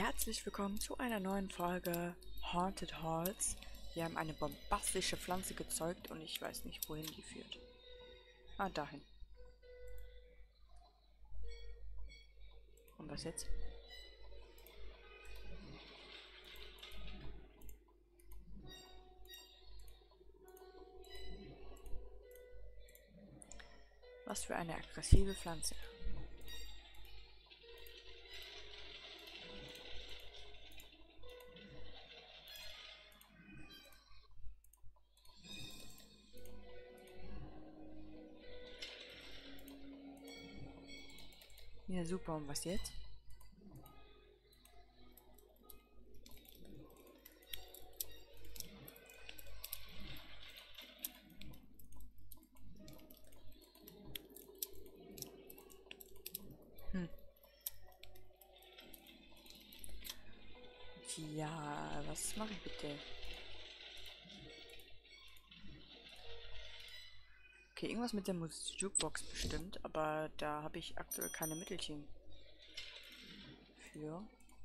Herzlich willkommen zu einer neuen Folge Haunted Halls. Wir haben eine bombastische Pflanze gezeugt und ich weiß nicht, wohin die führt. Ah, dahin. Und was jetzt? Was für eine aggressive Pflanze. Ja, super. Und was jetzt? Ja, was mache ich bitte? Okay, irgendwas mit der Jukebox bestimmt, aber da habe ich aktuell keine Mittelchen für.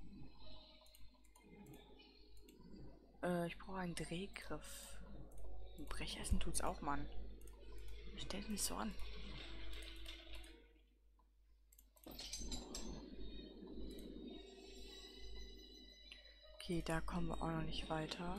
Ich brauche einen Drehgriff. Ein Brechessen tut's auch, Mann. Stellt mich so an. Okay, da kommen wir auch noch nicht weiter.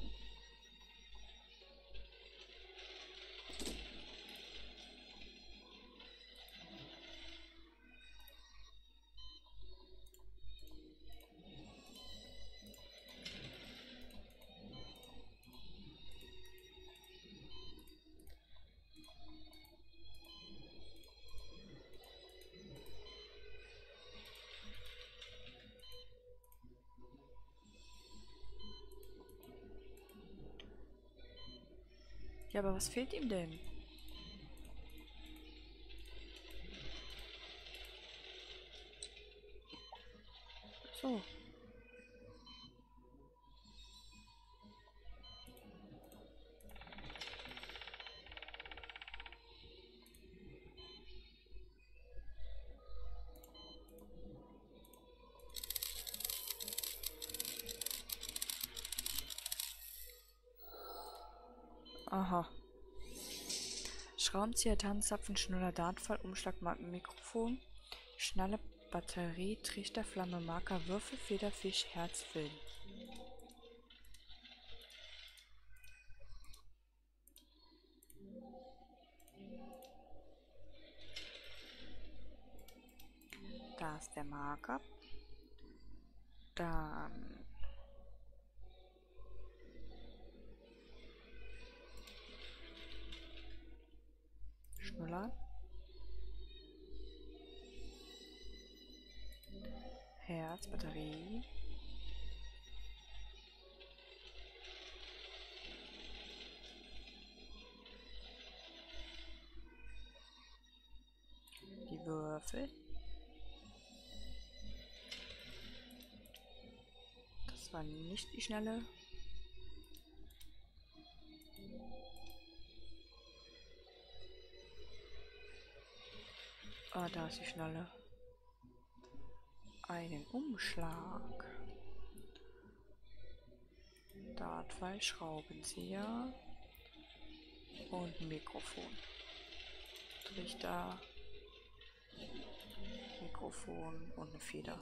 Ja, aber was fehlt ihm denn? So. Aha. Schraubenzieher, Tannenzapfen, Schnuller, Dartpfeil, Umschlag, Mikrofon, Schnalle, Batterie, Trichter, Flamme, Marker, Würfel, Feder, Fisch, Herz, Film. Da ist der Marker. Dann Schnuller. Herz, Batterie. Die Würfel. Das war nicht die Schnelle. Ah, da ist die Schnelle. Einen Umschlag. Dartpfeil, Schraubenzieher. Und ein Mikrofon. Trichter. Mikrofon und eine Feder.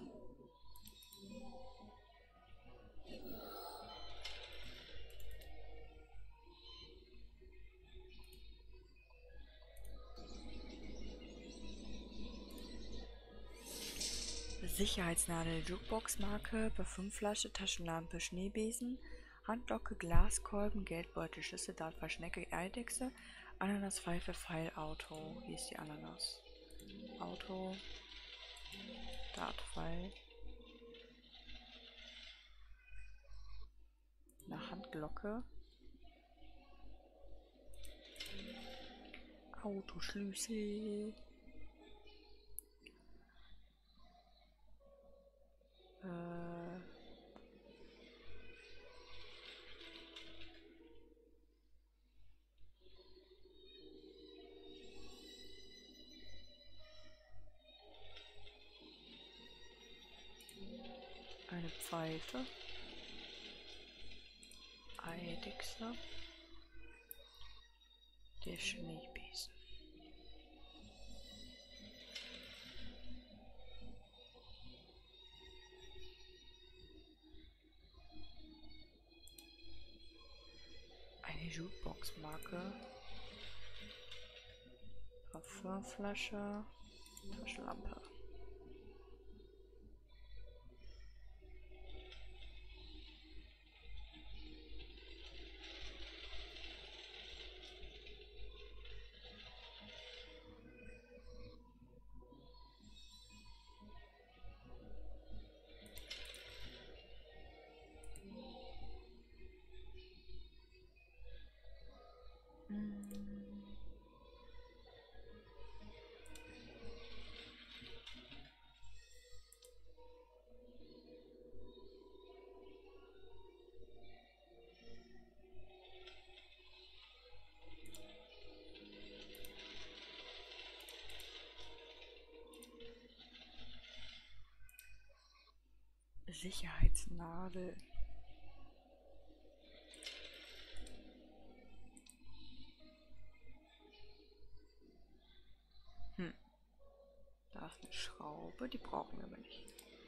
Sicherheitsnadel, Jukebox-Marke, Parfümflasche, Taschenlampe, Schneebesen, Handlocke, Glaskolben, Geldbeutel, Schüssel, Dartpfeil, Schnecke, Eidechse, Ananas, Pfeife, Pfeil, Auto. Hier ist die Ananas. Auto, Dartpfeil, eine Handglocke, Autoschlüssel, Eine Pfeife. Eidechse. Der Schneebesen. Eine Jukebox-Marke. Parfümflasche. Taschenlampe. Sicherheitsnadel. Da ist eine Schraube, die brauchen wir aber nicht.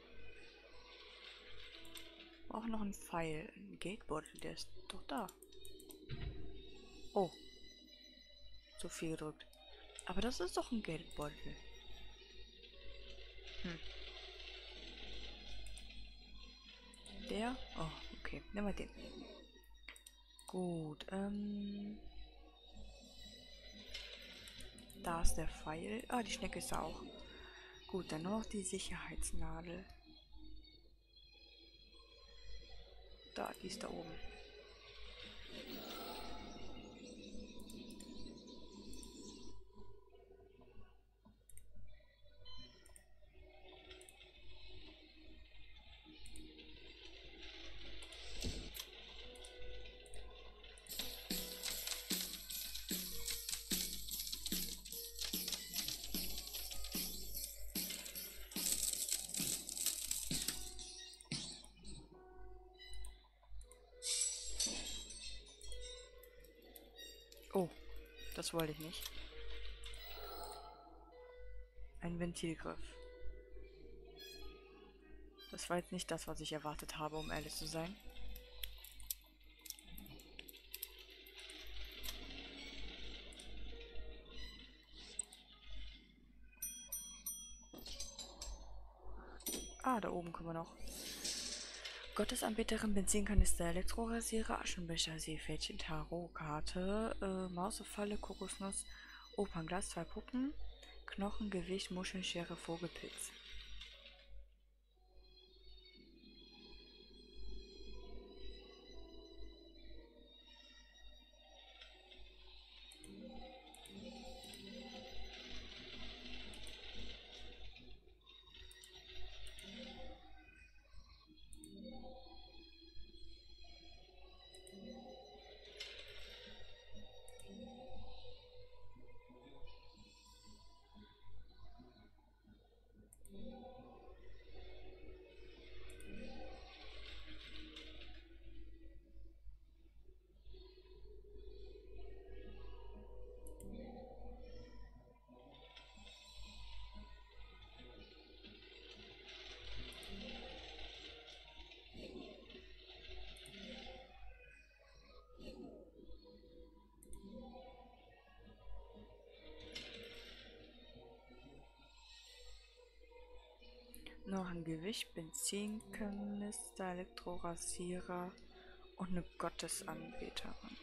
Wir brauchen noch einen Pfeil. Ein Geldbeutel, der ist doch da. Oh. Zu viel gedrückt. Aber das ist doch ein Geldbeutel. Der? Oh, okay. Nehmen wir den. Gut, da ist der Pfeil. Ah, die Schnecke ist da auch. Gut, dann nur noch die Sicherheitsnadel. Da, die ist da oben. Oh, das wollte ich nicht. Ein Ventilgriff. Das war jetzt nicht das, was ich erwartet habe, um ehrlich zu sein. Ah, da oben kommen wir noch. Gottesanbeterin, Benzinkanister, Elektrorasierer, Aschenbecher, Seepferdchen, Tarotkarte, Mausefalle, Kokosnuss, Opernglas, 2 Puppen, Knochen, Gewicht, Muschelschere, Vogelpilz. Noch ein Gewicht, Benzinkanister, Elektrorasierer und eine Gottesanbeterin.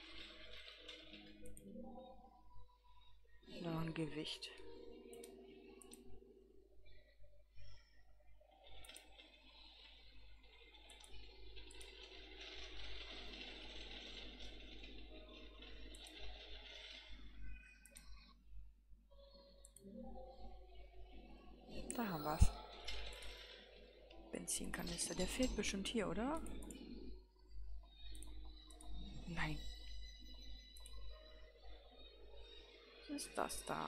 Noch ein Gewicht. Da haben wir es. Benzinkanister. Der fehlt bestimmt hier, oder? Nein. Was ist das da?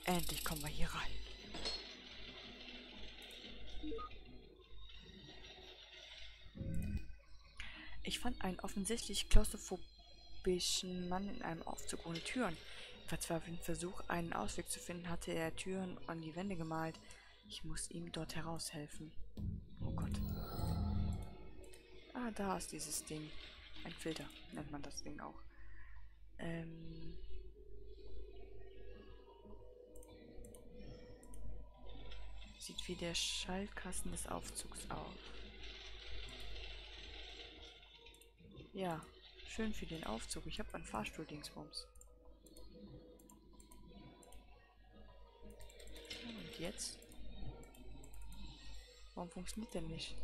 Endlich kommen wir hier rein. Ich fand einen offensichtlich klaustrophobischen Mann in einem Aufzug ohne Türen. Im verzweifelten Versuch, einen Ausweg zu finden, hatte er Türen an die Wände gemalt. Ich muss ihm dort heraushelfen. Oh Gott. Ah, da ist dieses Ding. Ein Filter nennt man das Ding auch. Sieht wie der Schaltkasten des Aufzugs aus. Ja, schön für den Aufzug. Ich habe einen Fahrstuhl-Dingsbums. Und jetzt? Warum funktioniert der nicht?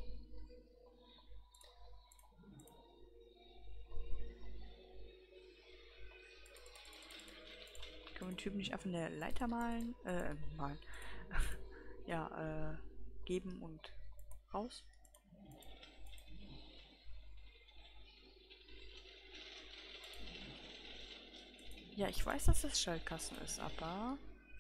Können wir den Typen nicht einfach eine Leiter malen? Malen. Ja, geben und raus. Ja, ich weiß, dass das Schaltkasten ist, aber...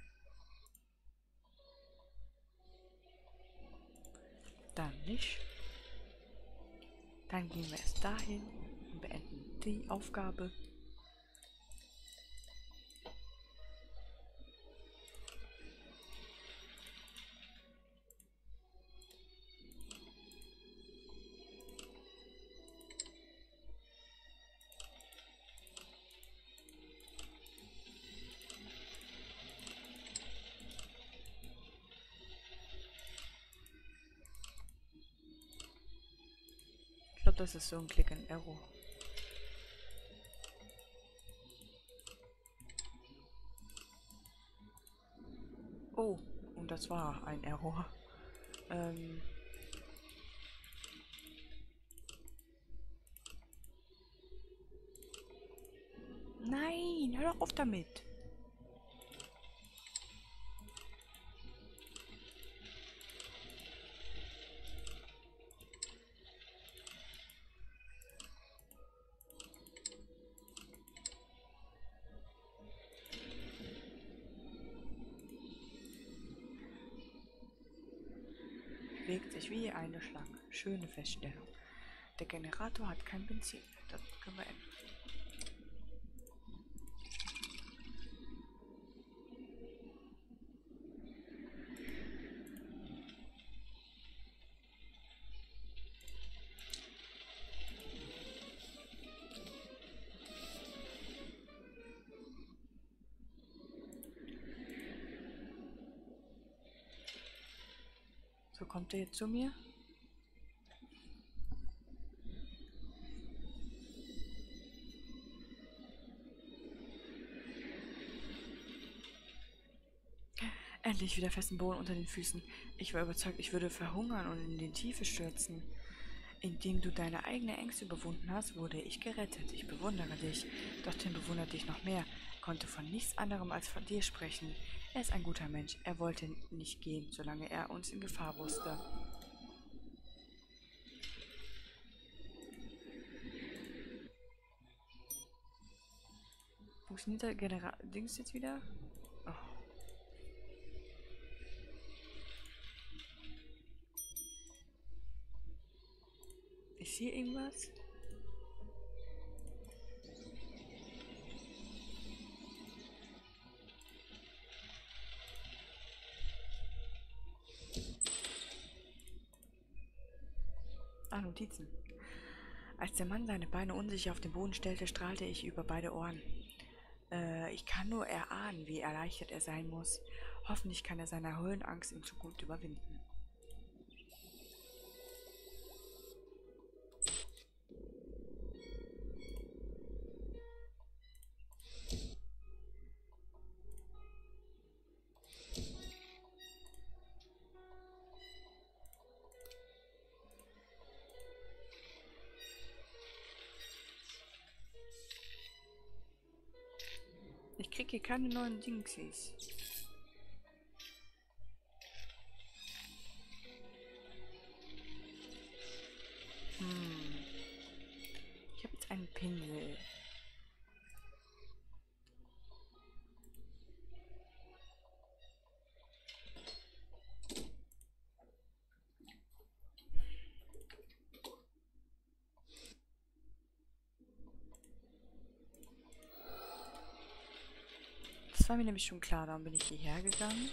Dann nicht. Dann gehen wir erst dahin und beenden die Aufgabe. Ich glaube, das ist so ein Click and Error. Oh, und das war ein Error. Nein, hör doch auf damit. Bewegt sich wie eine Schlange. Schöne Feststellung. Der Generator hat kein Benzin. Das können wir ändern. So, kommt er jetzt zu mir? Endlich wieder festen Boden unter den Füßen. Ich war überzeugt, ich würde verhungern und in die Tiefe stürzen. Indem du deine eigenen Ängste überwunden hast, wurde ich gerettet. Ich bewundere dich. Doch Tim bewundert dich noch mehr. Er konnte von nichts anderem als von dir sprechen. Er ist ein guter Mensch. Er wollte nicht gehen, solange er uns in Gefahr wusste. Funktioniert der Dings jetzt wieder? Oh. Ist hier irgendwas? Ah, Notizen. Als der Mann seine Beine unsicher auf den Boden stellte, strahlte ich über beide Ohren. Ich kann nur erahnen, wie erleichtert er sein muss. Hoffentlich kann er seine Höhenangst in Zukunft überwinden. Ich kriege hier keine neuen Dingsies. Ich habe jetzt einen Pinsel. Das war mir nämlich schon klar, darum bin ich hierher gegangen.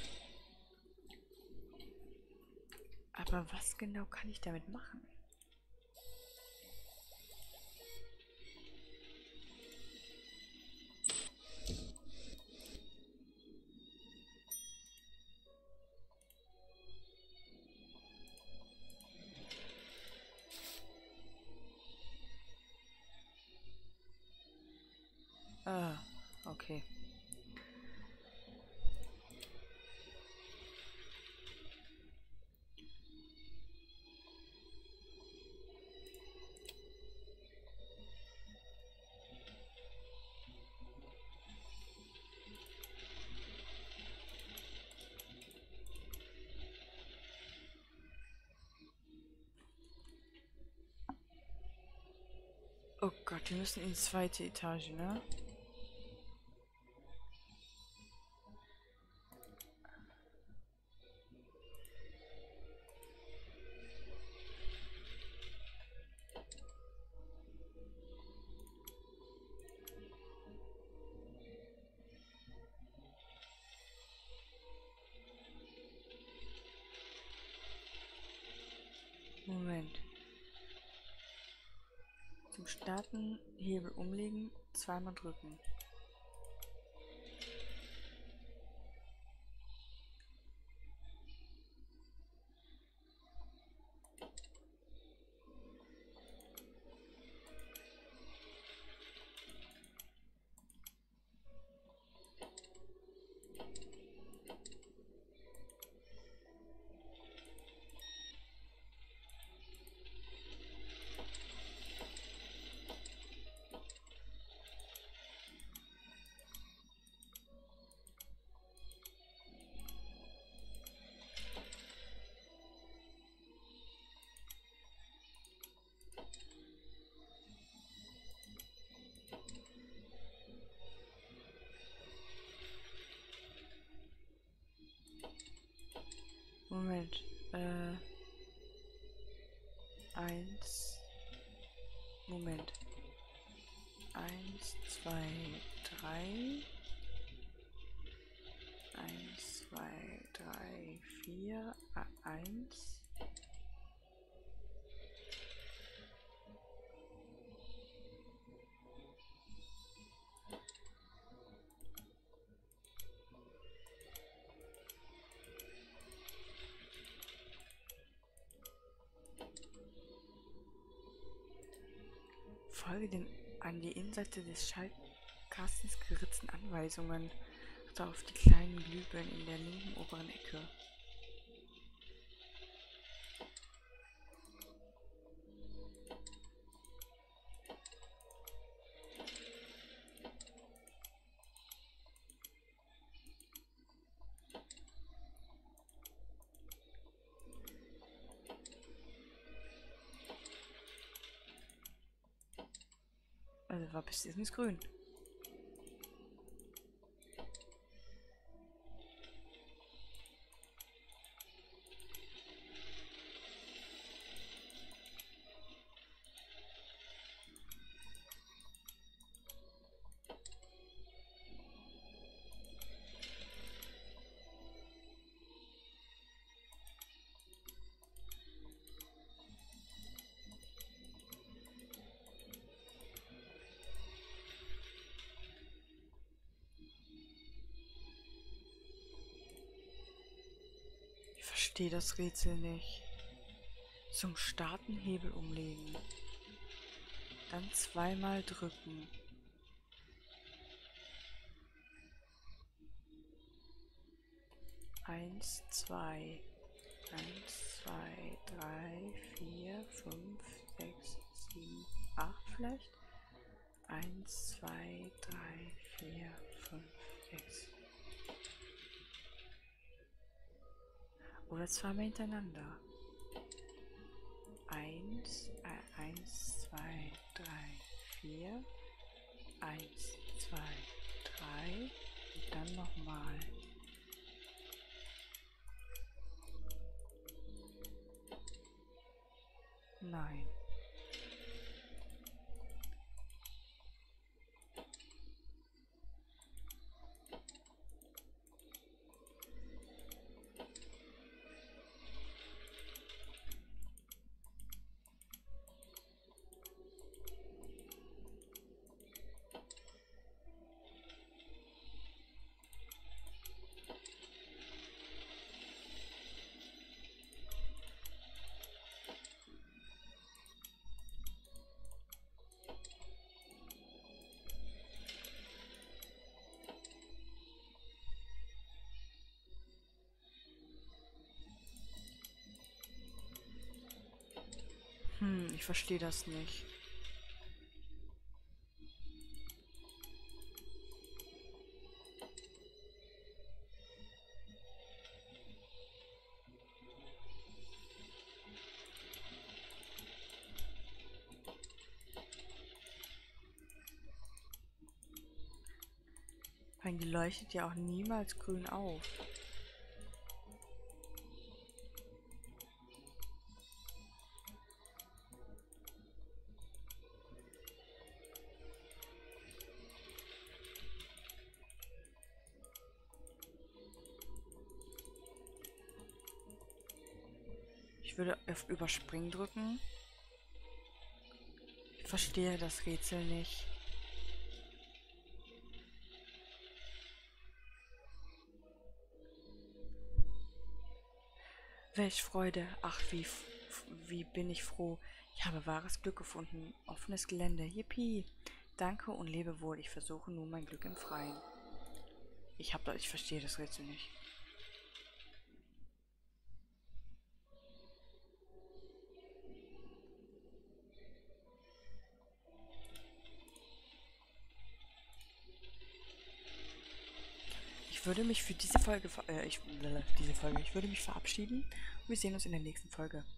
Aber was genau kann ich damit machen? Ah, okay. Oh Gott, wir müssen in die zweite Etage, ne? Moment. Zum Starten Hebel umlegen, zweimal drücken. Moment. Eins. Moment. 1, 2, 3. 1, 2, 3, 4. 1. Folge den an die Innenseite des Schaltkastens geritzten Anweisungen. Achte auf die kleinen Glühbirnen in der linken oberen Ecke. Also war bis jetzt grün. Ich verstehe das Rätsel nicht. Zum Starten Hebel umlegen. Dann zweimal drücken. Eins, zwei. 1, 2, 3, 4, 5, 6, 7, 8 vielleicht. 1, 2, 3, 4, 5, 6. Oder zweimal hintereinander. 1, 2, 3, 4. 1, 2, 3. Und dann nochmal. Nein. verstehe das nicht. Weil die leuchtet ja auch niemals grün auf. Ich würde auf Überspringen drücken. Ich verstehe das Rätsel nicht. Welch Freude, ach wie bin ich froh. Ich habe wahres Glück gefunden, offenes Gelände, yippie. Danke und lebe wohl, ich versuche nun mein Glück im Freien. Ich verstehe das Rätsel nicht. Ich würde mich für diese Folge, ich würde mich verabschieden und wir sehen uns in der nächsten Folge.